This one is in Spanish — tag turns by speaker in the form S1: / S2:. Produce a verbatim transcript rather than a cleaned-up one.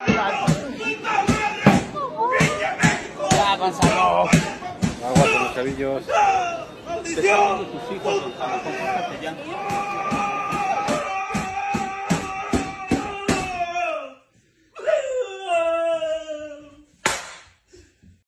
S1: Ya, Gonzalo.
S2: Agua con los chavillos.
S1: Te están viendo tus hijos, Gonzalo. Compórtate ya.